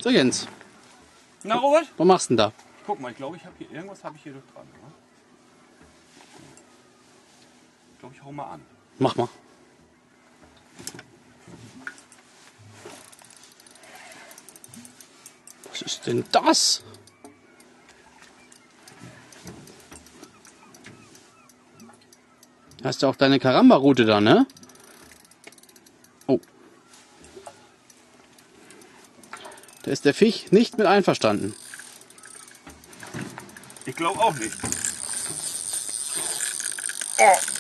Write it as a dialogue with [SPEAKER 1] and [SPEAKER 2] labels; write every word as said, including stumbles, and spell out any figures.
[SPEAKER 1] So Jens.
[SPEAKER 2] Na Robert?
[SPEAKER 1] Was machst du denn da?
[SPEAKER 2] Guck mal, ich glaube, ich habe hier irgendwas habe ich hier doch dran. Oder? Ich glaube, ich hau mal an.
[SPEAKER 1] Mach mal. Was ist denn das? Hast du auch deine Karamba-Route da, ne? Oh. Da ist der Fisch nicht mit einverstanden.
[SPEAKER 2] Ich glaube auch nicht. Oh.